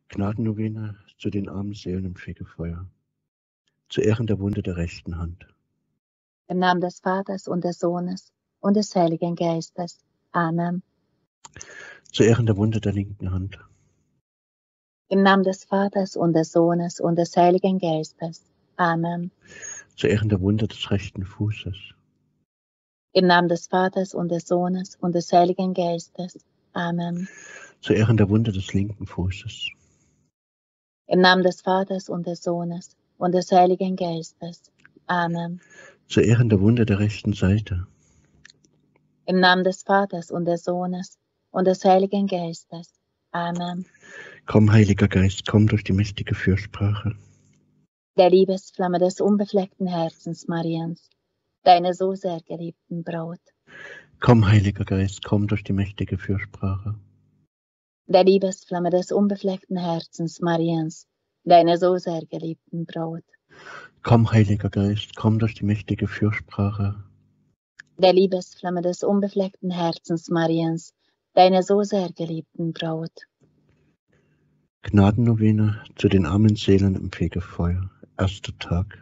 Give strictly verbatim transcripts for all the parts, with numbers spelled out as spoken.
Gnadennovene zu den armen Seelen im Fegefeuer. Zu Ehren der Wunde der rechten Hand. Im Namen des Vaters und des Sohnes und des Heiligen Geistes. Amen. Zu Ehren der Wunde der linken Hand. Im Namen des Vaters und des Sohnes und des Heiligen Geistes. Amen. Zu Ehren der Wunde des rechten Fußes. Im Namen des Vaters und des Sohnes und des Heiligen Geistes. Amen. Zu Ehren der Wunde des linken Fußes. Im Namen des Vaters und des Sohnes und des Heiligen Geistes. Amen. Zu Ehren der Wunde der rechten Seite. Im Namen des Vaters und des Sohnes und des Heiligen Geistes. Amen. Komm, Heiliger Geist, komm durch die mächtige Fürsprache. Der Liebesflamme des unbefleckten Herzens Mariens, deine so sehr geliebten Braut. Komm, Heiliger Geist, komm durch die mächtige Fürsprache. Der Liebesflamme des unbefleckten Herzens Mariens, deine so sehr geliebten Braut. Komm, Heiliger Geist, komm durch die mächtige Fürsprache. Der Liebesflamme des unbefleckten Herzens Mariens, deine so sehr geliebten Braut. Gnadennovene zu den armen Seelen im Fegefeuer. Erster Tag.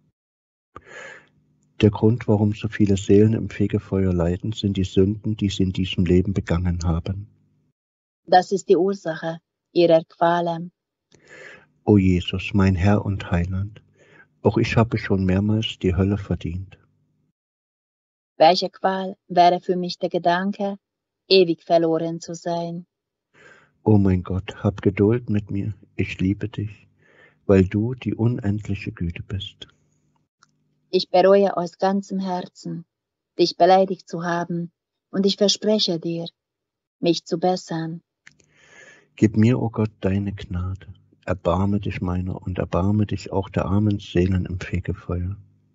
Der Grund, warum so viele Seelen im Fegefeuer leiden, sind die Sünden, die sie in diesem Leben begangen haben. Das ist die Ursache ihrer Qualen. O Jesus, mein Herr und Heiland, auch ich habe schon mehrmals die Hölle verdient. Welche Qual wäre für mich der Gedanke, ewig verloren zu sein? O mein Gott, hab Geduld mit mir, ich liebe dich, weil du die unendliche Güte bist. Ich bereue aus ganzem Herzen, dich beleidigt zu haben, und ich verspreche dir, mich zu bessern. Gib mir, o Gott, deine Gnade, erbarme dich meiner und erbarme dich auch der armen Seelen im Fegefeuer.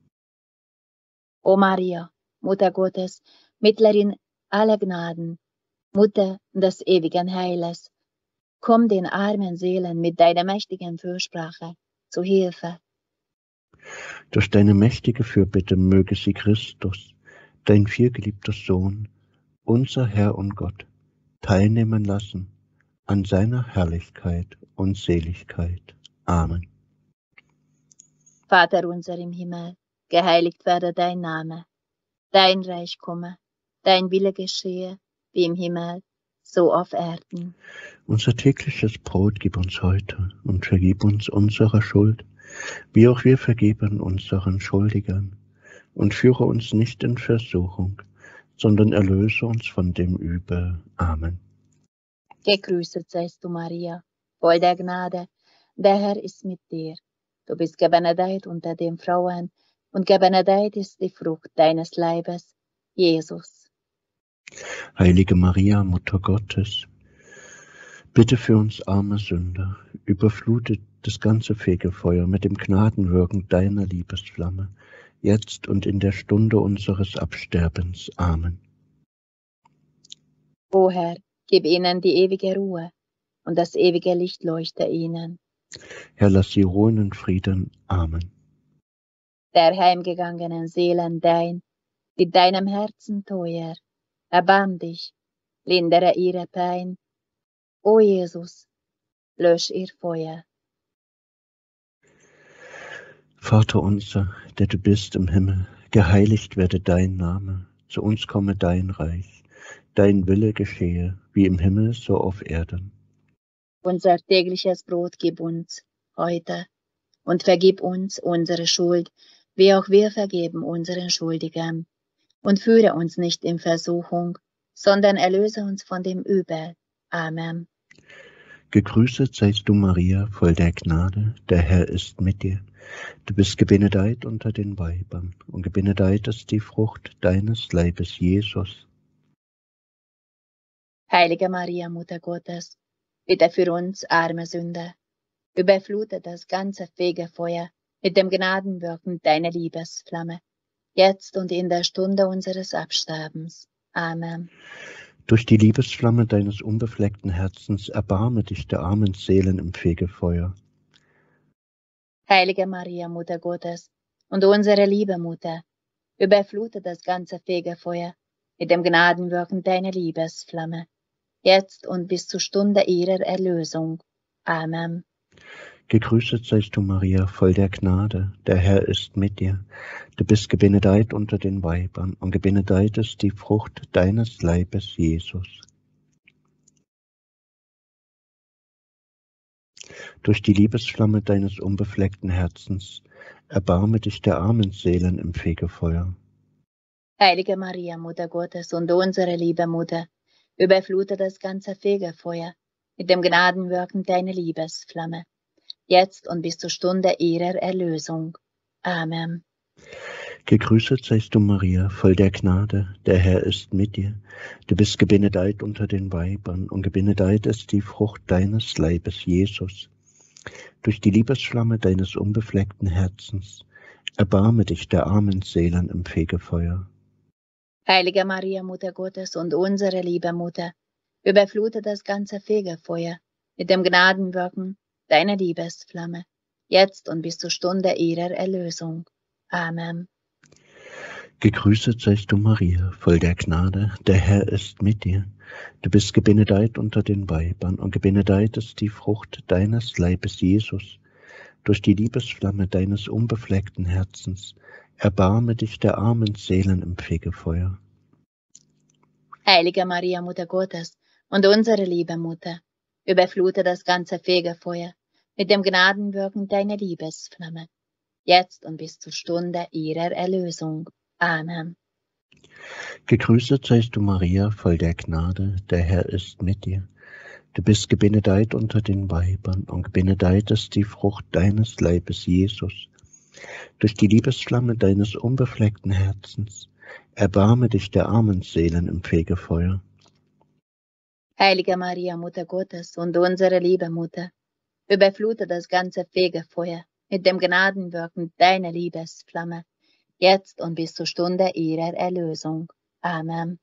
O Maria, Mutter Gottes, Mittlerin aller Gnaden, Mutter des ewigen Heiles, komm den armen Seelen mit deiner mächtigen Fürsprache zu Hilfe. Durch deine mächtige Fürbitte möge sie Christus, dein vielgeliebter Sohn, unser Herr und Gott, teilnehmen lassen an seiner Herrlichkeit und Seligkeit. Amen. Vater unser im Himmel, geheiligt werde dein Name, dein Reich komme, dein Wille geschehe, wie im Himmel, so auf Erden. Unser tägliches Brot gib uns heute und vergib uns unsere Schuld, wie auch wir vergeben unseren Schuldigern. Und führe uns nicht in Versuchung, sondern erlöse uns von dem Übel. Amen. Gegrüßet seist du, Maria, voll der Gnade, der Herr ist mit dir. Du bist gebenedeit unter den Frauen, und gebenedeit ist die Frucht deines Leibes, Jesus. Heilige Maria, Mutter Gottes, bitte für uns arme Sünder, überflutet das ganze Fegefeuer mit dem Gnadenwirken deiner Liebesflamme, jetzt und in der Stunde unseres Absterbens. Amen. O Herr, gib ihnen die ewige Ruhe, und das ewige Licht leuchte ihnen. Herr, lass sie ruhen in Frieden. Amen. Der heimgegangenen Seelen dein, die deinem Herzen teuer, erbarm dich, lindere ihre Pein. O Jesus, lösch ihr Feuer. Vater unser, der du bist im Himmel, geheiligt werde dein Name, zu uns komme dein Reich, dein Wille geschehe, wie im Himmel so auf Erden. Unser tägliches Brot gib uns heute und vergib uns unsere Schuld, wie auch wir vergeben unseren Schuldigern. Und führe uns nicht in Versuchung, sondern erlöse uns von dem Übel. Amen. Gegrüßet seist du, Maria, voll der Gnade, der Herr ist mit dir. Du bist gebenedeit unter den Weibern, und gebenedeit ist die Frucht deines Leibes, Jesus. Heilige Maria, Mutter Gottes, bitte für uns arme Sünder, überflute das ganze Fegefeuer mit dem Gnadenwirken deiner Liebesflamme, jetzt und in der Stunde unseres Absterbens. Amen. Durch die Liebesflamme deines unbefleckten Herzens erbarme dich der armen Seelen im Fegefeuer. Heilige Maria, Mutter Gottes und unsere liebe Mutter, überflute das ganze Fegefeuer mit dem Gnadenwirken deiner Liebesflamme, jetzt und bis zur Stunde ihrer Erlösung. Amen. Gegrüßet seist du, Maria, voll der Gnade, der Herr ist mit dir. Du bist gebenedeit unter den Weibern, und gebenedeit ist die Frucht deines Leibes, Jesus. Durch die Liebesflamme deines unbefleckten Herzens erbarme dich der armen Seelen im Fegefeuer. Heilige Maria, Mutter Gottes und unsere liebe Mutter, überflute das ganze Fegefeuer mit dem Gnadenwirken deiner Liebesflamme, jetzt und bis zur Stunde ihrer Erlösung. Amen. Gegrüßet seist du, Maria, voll der Gnade, der Herr ist mit dir. Du bist gebenedeit unter den Weibern, und gebenedeit ist die Frucht deines Leibes, Jesus. Durch die Liebesflamme deines unbefleckten Herzens erbarme dich der armen Seelen im Fegefeuer. Heilige Maria, Mutter Gottes und unsere liebe Mutter, überflute das ganze Fegefeuer mit dem Gnadenwirken deiner Liebesflamme, jetzt und bis zur Stunde ihrer Erlösung. Amen. Gegrüßet seist du, Maria, voll der Gnade, der Herr ist mit dir. Du bist gebenedeit unter den Weibern, und gebenedeit ist die Frucht deines Leibes, Jesus. Durch die Liebesflamme deines unbefleckten Herzens erbarme dich der armen Seelen im Fegefeuer. Heilige Maria, Mutter Gottes und unsere liebe Mutter, überflute das ganze Fegefeuer mit dem Gnadenwirken deiner Liebesflamme, jetzt und bis zur Stunde ihrer Erlösung. Amen. Gegrüßet seist du, Maria, voll der Gnade, der Herr ist mit dir. Du bist gebenedeit unter den Weibern, und gebenedeit ist die Frucht deines Leibes, Jesus. Durch die Liebesflamme deines unbefleckten Herzens erbarme dich der armen Seelen im Fegefeuer. Heilige Maria, Mutter Gottes und unsere liebe Mutter, überflute das ganze Fegefeuer mit dem Gnadenwirken deiner Liebesflamme, jetzt und bis zur Stunde ihrer Erlösung. Amen.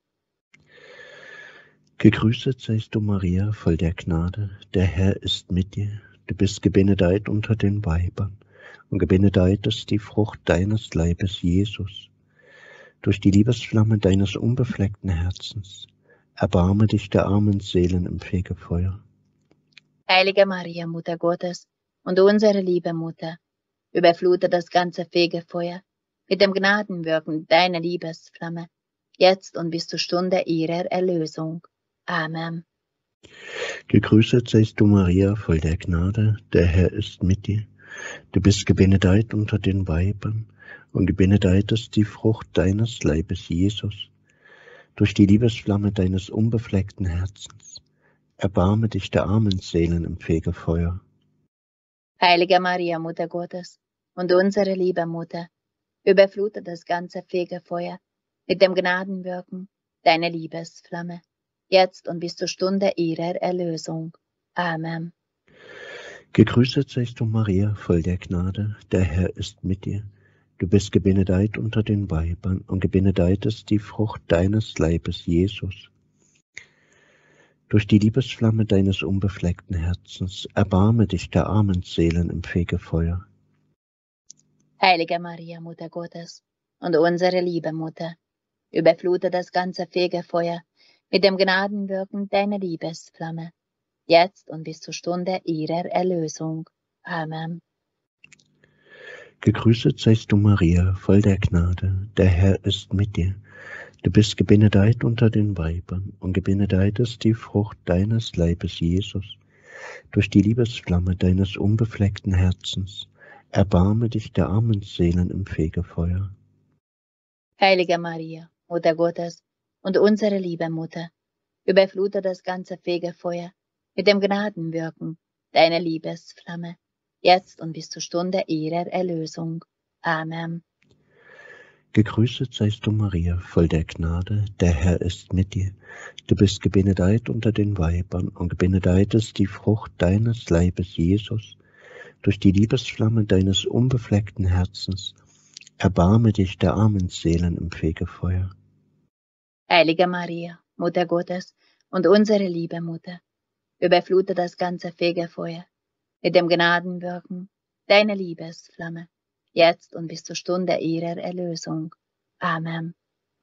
Gegrüßet seist du, Maria, voll der Gnade, der Herr ist mit dir. Du bist gebenedeit unter den Weibern, und gebenedeit ist die Frucht deines Leibes, Jesus. Durch die Liebesflamme deines unbefleckten Herzens erbarme dich der armen Seelen im Fegefeuer. Heilige Maria, Mutter Gottes und unsere liebe Mutter, überflute das ganze Fegefeuer mit dem Gnadenwirken deiner Liebesflamme, jetzt und bis zur Stunde ihrer Erlösung. Amen. Gegrüßet seist du, Maria, voll der Gnade, der Herr ist mit dir. Du bist gebenedeit unter den Weibern, und gebenedeit ist die Frucht deines Leibes, Jesus. Durch die Liebesflamme deines unbefleckten Herzens erbarme dich der armen Seelen im Fegefeuer. Heilige Maria, Mutter Gottes und unsere liebe Mutter, überflute das ganze Fegefeuer mit dem Gnadenwirken deiner Liebesflamme, jetzt und bis zur Stunde ihrer Erlösung. Amen. Gegrüßet seist du, Maria, voll der Gnade, der Herr ist mit dir. Du bist gebenedeit unter den Weibern, und gebenedeit ist die Frucht deines Leibes, Jesus. Durch die Liebesflamme deines unbefleckten Herzens erbarme dich der armen Seelen im Fegefeuer. Heilige Maria, Mutter Gottes und unsere liebe Mutter, überflute das ganze Fegefeuer mit dem Gnadenwirken deiner Liebesflamme, jetzt und bis zur Stunde ihrer Erlösung. Amen. Gegrüßet seist du, Maria, voll der Gnade, der Herr ist mit dir. Du bist gebenedeit unter den Weibern, und gebenedeit ist die Frucht deines Leibes, Jesus. Durch die Liebesflamme deines unbefleckten Herzens erbarme dich der armen Seelen im Fegefeuer. Heilige Maria, Mutter Gottes und unsere liebe Mutter, überflute das ganze Fegefeuer mit dem Gnadenwirken deiner Liebesflamme, jetzt und bis zur Stunde ihrer Erlösung. Amen. Gegrüßet seist du, Maria, voll der Gnade, der Herr ist mit dir. Du bist gebenedeit unter den Weibern, und gebenedeit ist die Frucht deines Leibes, Jesus. Durch die Liebesflamme deines unbefleckten Herzens erbarme dich der armen Seelen im Fegefeuer. Heilige Maria, Mutter Gottes und unsere liebe Mutter, überflute das ganze Fegefeuer mit dem Gnadenwirken deiner Liebesflamme, jetzt und bis zur Stunde ihrer Erlösung. Amen.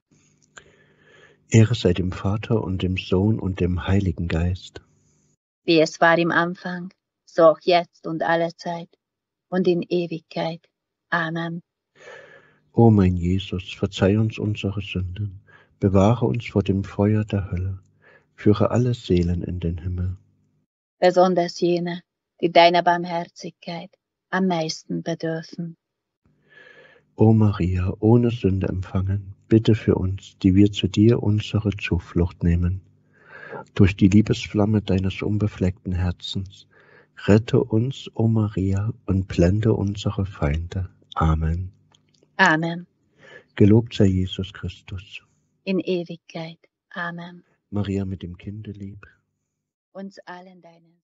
Ehre sei dem Vater und dem Sohn und dem Heiligen Geist. Wie es war im Anfang, so auch jetzt und alle Zeit und in Ewigkeit. Amen. O mein Jesus, verzeih uns unsere Sünden, bewahre uns vor dem Feuer der Hölle, führe alle Seelen in den Himmel. Besonders jene, die deiner Barmherzigkeit am meisten bedürfen. O Maria, ohne Sünde empfangen, bitte für uns, die wir zu dir unsere Zuflucht nehmen. Durch die Liebesflamme deines unbefleckten Herzens, rette uns, o Maria, und blende unsere Feinde. Amen. Amen. Gelobt sei Jesus Christus. In Ewigkeit. Amen. Maria mit dem Kinde lieb. Uns allen deinen